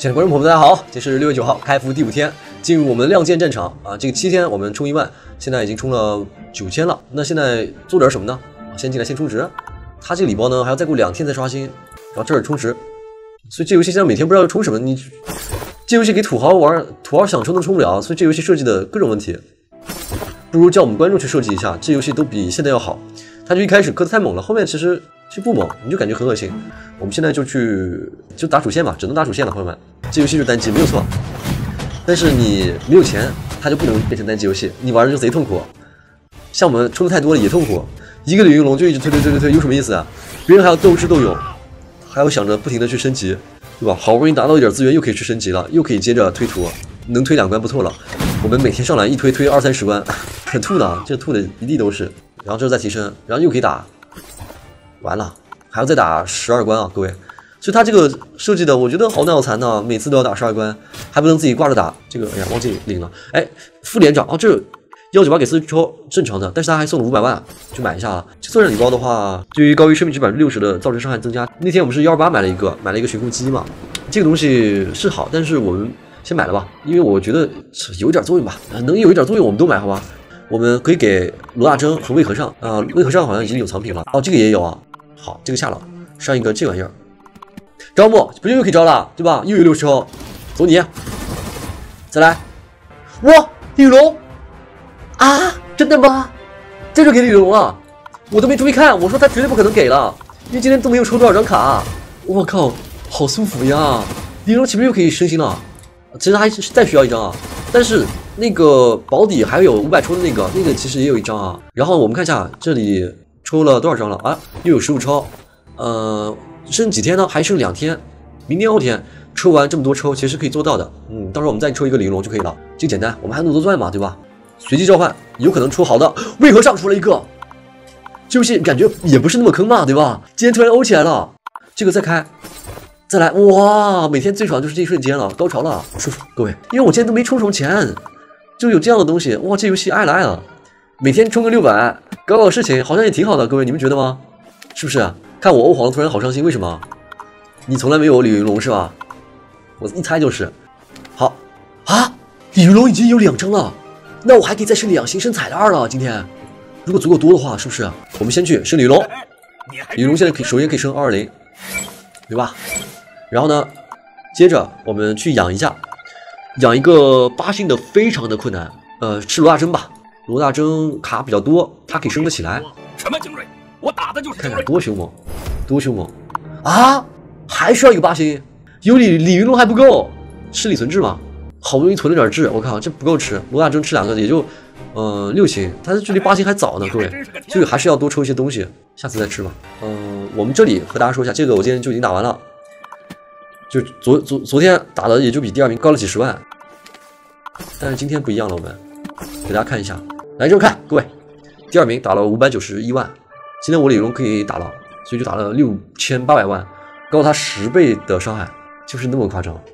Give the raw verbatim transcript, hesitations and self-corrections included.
亲爱的观众朋友们，大家好，今天是六月九号，开服第五天，进入我们亮剑战场啊！这个七天我们冲一万，现在已经冲了九千了。那现在做点什么呢？先进来先充值，它这个礼包呢还要再过两天再刷新，然后这儿充值。所以这游戏现在每天不知道要充什么，你这游戏给土豪玩，土豪想充都充不了，所以这游戏设计的各种问题，不如叫我们观众去设计一下，这游戏都比现在要好。它就一开始磕的太猛了，后面其实其实不猛，你就感觉很恶心。我们现在就去就打主线吧，只能打主线了，朋友们。这游戏就是单机，没有错。但是你没有钱，它就不能变成单机游戏，你玩的就贼痛苦。像我们充的太多了也痛苦，一个鲤鱼龙就一直推推推推推，有什么意思啊？别人还要斗智斗勇，还要想着不停的去升级，对吧？好不容易拿到一点资源，又可以去升级了，又可以接着推图，能推两关不错了。我们每天上来一推推二三十关，很吐的啊，这吐的一地都是。然后这再提升，然后又可以打，完了还要再打十二关啊，各位。所以他这个设计的，我觉得好脑残呐、啊，每次都要打十二关，还不能自己挂着打。这个哎呀，忘记领了。哎，副连长哦，这幺九八给四十抽正常的，但是他还送了五百万，去买一下啊。这作战礼包的话，对于高于生命值百分之六十的造成伤害增加。那天我们是幺二八买了一个，买了一个寻控机嘛，这个东西是好，但是我们先买了吧，因为我觉得有一点作用吧，能有一点作用我们都买，好吧。我们可以给罗大征和魏和尚啊、呃，魏和尚好像已经有藏品了哦，这个也有啊。好，这个下了，上一个这玩意儿，招募不就又可以招了，对吧？又有六十抽，走你，再来，哇，鲤鱼龙啊，真的吗？这就给鲤鱼龙了，我都没注意看，我说他绝对不可能给了，因为今天都没有抽多少张卡，我靠，好舒服呀！鲤鱼龙岂不是又可以升星了？其实还是再需要一张啊，但是。那个保底还有五百抽的那个，那个其实也有一张啊。然后我们看一下这里抽了多少张了啊？又有十五抽，呃，剩几天呢？还剩两天，明天后天抽完这么多抽，其实可以做到的。嗯，到时候我们再抽一个鲤鱼龙就可以了，这个简单。我们还能多赚嘛，对吧？随机召唤，有可能出好的。为何上出了一个？这游戏感觉也不是那么坑嘛，对吧？今天突然欧起来了，这个再开。再来，哇！每天最爽就是这一瞬间了，高潮了，舒服，各位。因为我今天都没充什么钱。就有这样的东西，哇！这游戏爱了爱了，每天充个六百，搞搞事情，好像也挺好的，各位，你们觉得吗？是不是？看我欧皇突然好伤心，为什么？你从来没有鲤鱼龙是吧？我一猜就是。好啊，鲤鱼龙已经有两张了，那我还可以再升两星升彩的二了。今天如果足够多的话，是不是？我们先去升鲤鱼龙，鲤鱼龙现在可以首先可以升二二零，对吧？然后呢，接着我们去养一下。养一个八星的非常的困难，呃，吃罗大征吧。罗大征卡比较多，他可以升得起来。 什么精锐？我打的就是看看多凶猛，多凶猛啊！还需要一个八星，有鲤鲤鱼龙还不够，吃李存志嘛？好不容易囤了点志，我靠，这不够吃。罗大征吃两个也就，呃，六星，他距离八星还早呢，各位，所以还是要多抽一些东西，下次再吃吧。嗯、呃，我们这里和大家说一下，这个我今天就已经打完了。就昨昨昨天打的也就比第二名高了几十万，但是今天不一样了，我们给大家看一下，来这看各位，第二名打了五百九十一万，今天我鲤鱼龙可以打了，所以就打了六千八百万，高他十倍的伤害，就是那么夸张。